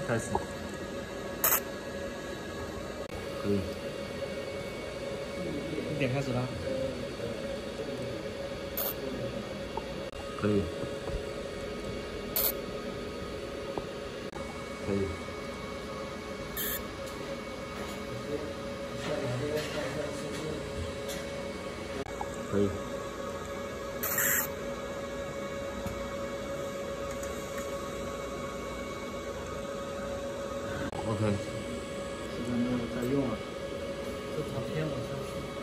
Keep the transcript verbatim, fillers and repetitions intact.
开始。可以。一点开始啦。可以。可以。可以。OK。现在没有在用了，这照片我相信。